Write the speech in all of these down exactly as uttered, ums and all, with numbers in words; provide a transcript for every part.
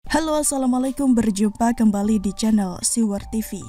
Halo, assalamualaikum, berjumpa kembali di channel Siwar T V.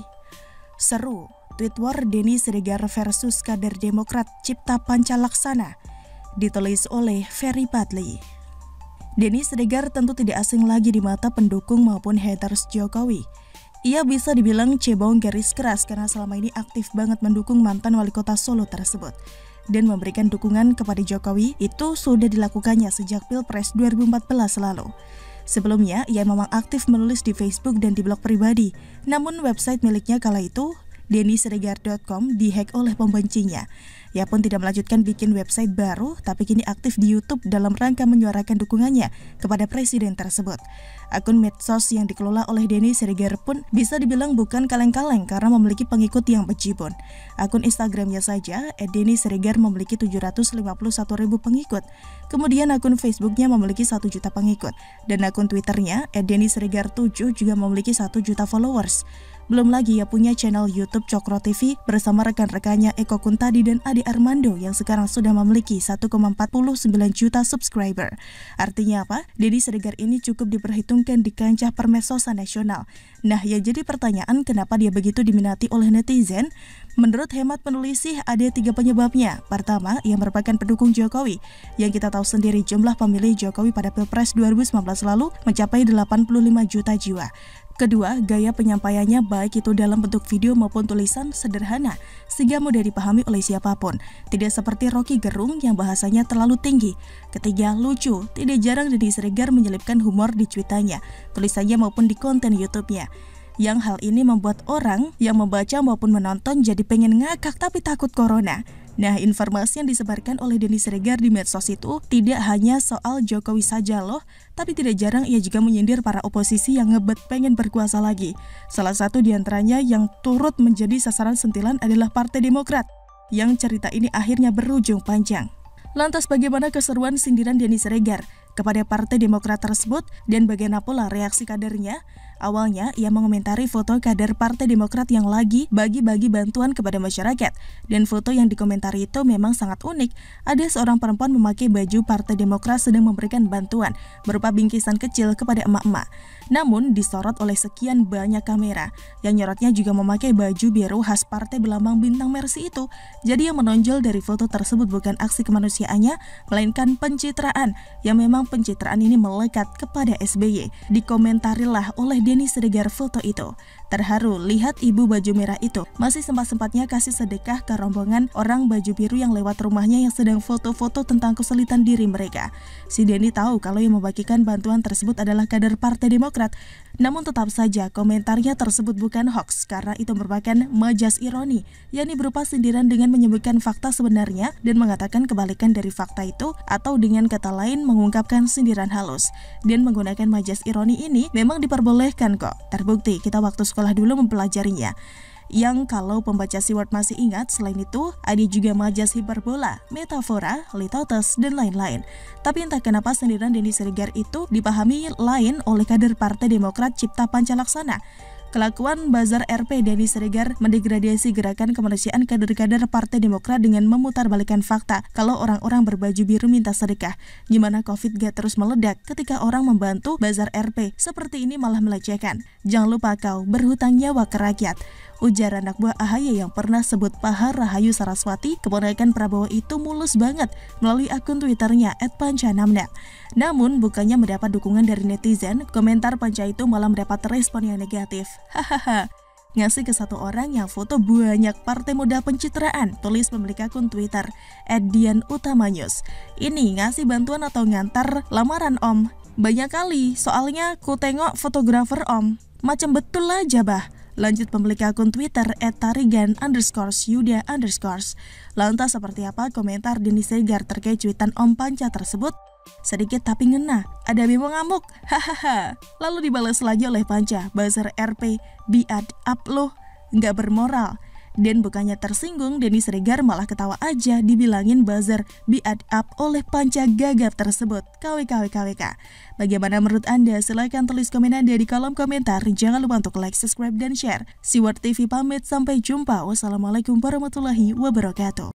Seru, tweet war Denny Siregar versus kader Demokrat Cipta Pancalaksana, ditulis oleh Ferry Padli. Denny Siregar tentu tidak asing lagi di mata pendukung maupun haters Jokowi. Ia bisa dibilang cebong garis keras karena selama ini aktif banget mendukung mantan wali kota Solo tersebut. Dan memberikan dukungan kepada Jokowi itu sudah dilakukannya sejak Pilpres dua ribu empat belas lalu. Sebelumnya, ia memang aktif menulis di Facebook dan di blog pribadi. Namun website miliknya kala itu, denny siregar dot com, dihack oleh pembencinya. Ia pun tidak melanjutkan bikin website baru, tapi kini aktif di YouTube dalam rangka menyuarakan dukungannya kepada presiden tersebut. Akun medsos yang dikelola oleh Denny Siregar pun bisa dibilang bukan kaleng-kaleng karena memiliki pengikut yang bejibun. Akun Instagramnya saja, et denny siregar, memiliki tujuh ratus lima puluh satu ribu pengikut. Kemudian akun Facebooknya memiliki satu juta pengikut. Dan akun Twitternya, et denny siregar tujuh, juga memiliki satu juta followers. Belum lagi ia punya channel YouTube Cokro T V bersama rekan-rekannya Eko Kuntadi dan Ade Armando yang sekarang sudah memiliki satu koma empat sembilan juta subscriber. Artinya apa? Denny Siregar ini cukup diperhitungkan di kancah permesosan nasional. Nah, yang jadi pertanyaan, kenapa dia begitu diminati oleh netizen? Menurut hemat penulis sih ada tiga penyebabnya. Pertama, ia merupakan pendukung Jokowi. Yang kita tahu sendiri jumlah pemilih Jokowi pada Pilpres dua ribu sembilan belas lalu mencapai delapan puluh lima juta jiwa. Kedua, gaya penyampaiannya baik itu dalam bentuk video maupun tulisan sederhana, sehingga mudah dipahami oleh siapapun. Tidak seperti Rocky Gerung yang bahasanya terlalu tinggi. Ketiga, lucu. Tidak jarang Denny Siregar menyelipkan humor di cuitannya, tulisannya maupun di konten YouTube-nya. Yang hal ini membuat orang yang membaca maupun menonton jadi pengen ngakak tapi takut corona. Nah, informasi yang disebarkan oleh Denny Siregar di medsos itu tidak hanya soal Jokowi saja loh, tapi tidak jarang ia juga menyindir para oposisi yang ngebet pengen berkuasa lagi. Salah satu diantaranya yang turut menjadi sasaran sentilan adalah Partai Demokrat, yang cerita ini akhirnya berujung panjang. Lantas bagaimana keseruan sindiran Denny Siregar kepada Partai Demokrat tersebut dan bagaimana pula reaksi kadernya? Awalnya, ia mengomentari foto kader Partai Demokrat yang lagi bagi-bagi bantuan kepada masyarakat. Dan foto yang dikomentari itu memang sangat unik. Ada seorang perempuan memakai baju Partai Demokrat sedang memberikan bantuan berupa bingkisan kecil kepada emak-emak. Namun, disorot oleh sekian banyak kamera. Yang nyorotnya juga memakai baju biru khas partai berlambang bintang Mercy itu. Jadi yang menonjol dari foto tersebut bukan aksi kemanusiaannya, melainkan pencitraan. Yang memang pencitraan ini melekat kepada S B Y. Dikomentarilah oleh Denny Siregar foto itu. Terharu lihat ibu baju merah itu masih sempat-sempatnya kasih sedekah ke rombongan orang baju biru yang lewat rumahnya yang sedang foto-foto tentang kesulitan diri mereka. Si Denny tahu kalau yang membagikan bantuan tersebut adalah kader Partai Demokrat. Namun tetap saja komentarnya tersebut bukan hoax karena itu merupakan majas ironi, yakni berupa sindiran dengan menyebutkan fakta sebenarnya dan mengatakan kebalikan dari fakta itu, atau dengan kata lain mengungkapkan sindiran halus. Dan menggunakan majas ironi ini memang diperbolehkan kok. Terbukti kita waktu sekolah dulu mempelajarinya. Yang kalau pembaca Siwar masih ingat, selain itu ada juga majas hiperbola, metafora, litotes, dan lain-lain. Tapi entah kenapa sindiran Denny Siregar itu dipahami lain oleh kader Partai Demokrat Cipta Pancalaksana. Kelakuan bazar R P Denny Siregar mendegradasi gerakan kemanusiaan kader-kader Partai Demokrat dengan memutarbalikkan fakta kalau orang-orang berbaju biru minta sedekah. Gimana Covid gak terus meledak ketika orang membantu bazar R P? Seperti ini malah melecehkan. Jangan lupa kau berhutang nyawa ke rakyat. Ujar anak buah A H Y yang pernah sebut Pahar Rahayu Saraswati, keponakan Prabowo itu mulus banget melalui akun Twitternya et pancanamna. Namun bukannya mendapat dukungan dari netizen, komentar Panca itu malah mendapat respon yang negatif. Hahaha. Ngasih ke satu orang yang foto banyak partai modal pencitraan, tulis pemilik akun Twitter et dian utamanyus. Ini ngasih bantuan atau ngantar lamaran om? Banyak kali, soalnya ku tengok fotografer om. Macam betul aja bah. Lanjut pemilik akun Twitter et tarigan underscore yuda underscore. Lantas seperti apa komentar Denny Siregar terkait cuitan Om Panca tersebut? Sedikit tapi ngena, ada Bimo ngamuk, hahaha. Lalu dibalas lagi oleh Panca, bazar R P, biad up loh, nggak bermoral. Dan bukannya tersinggung, Denny Siregar malah ketawa aja dibilangin buzzer biad up oleh Panca gagap tersebut. K W K W K W K. Bagaimana menurut Anda? Silahkan tulis komen Anda di kolom komentar. Jangan lupa untuk like, subscribe, dan share. Siwar T V pamit, sampai jumpa. Wassalamualaikum warahmatullahi wabarakatuh.